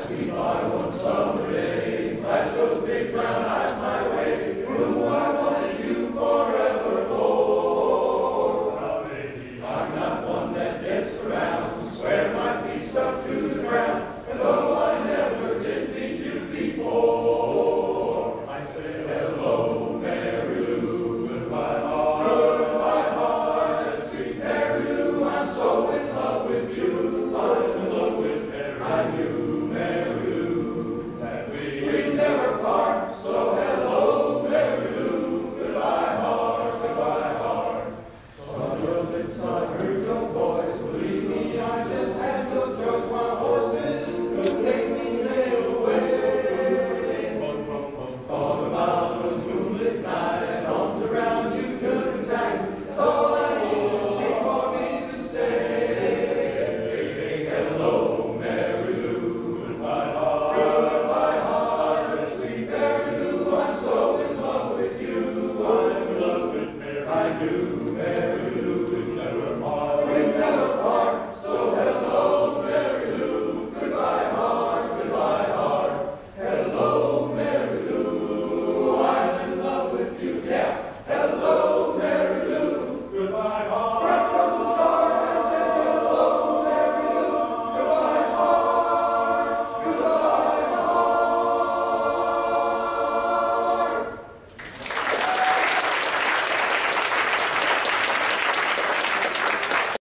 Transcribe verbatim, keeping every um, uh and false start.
me by one summer day, flash those big brown eyes my way. Blue, I wanted you forevermore. Now, baby, I'm not one that gets around, swear my feet stuck to the ground, and though I never did meet you before, I say hello, Mary Lou, goodbye, heart, goodbye, heart, said sweet Mary Lou, I'm so in love with you, I'm in love with Mary Lou.